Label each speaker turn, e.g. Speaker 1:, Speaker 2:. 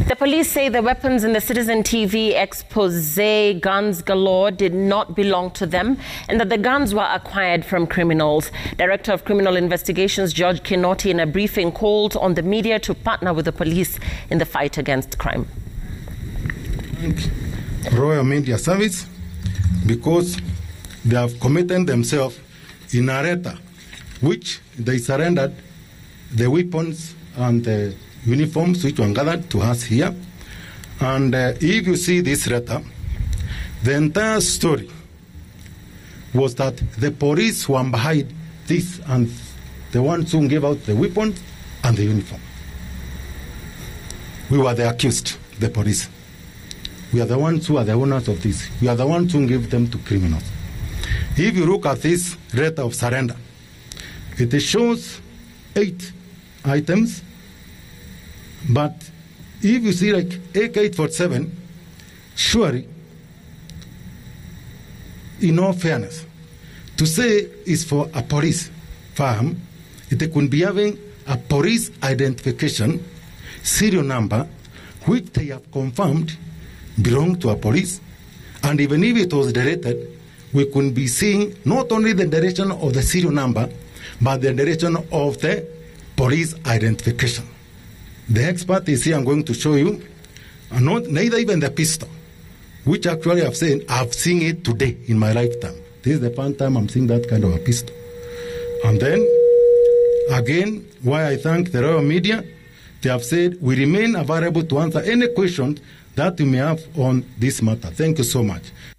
Speaker 1: The police say the weapons in the Citizen TV expose, guns galore, did not belong to them and that the guns were acquired from criminals. Director of Criminal Investigations George Kinoti in a briefing called on the media to partner with the police in the fight against crime.
Speaker 2: Royal Media Service, because they have committed themselves in a letter which they surrendered the weapons and the uniforms which were gathered to us here. And if you see this letter, the entire story was that the police were behind this and the ones who gave out the weapons and the uniform. We were the accused, the police. We are the ones who are the owners of this. We are the ones who give them to criminals. If you look at this letter of surrender, it shows 8 items, but if you see like AK-47, surely, in all fairness, to say is for a police firearm, it could be having a police identification serial number, which they have confirmed belong to a police, and even if it was deleted, we could be seeing not only the direction of the serial number, but the direction of the police identification. The expert is here. I'm going to show you, neither even the pistol, which actually I've seen it today in my lifetime. This is the first time I'm seeing that kind of a pistol. And then, again, why I thank the Royal Media, they have said we remain available to answer any questions that you may have on this matter. Thank you so much.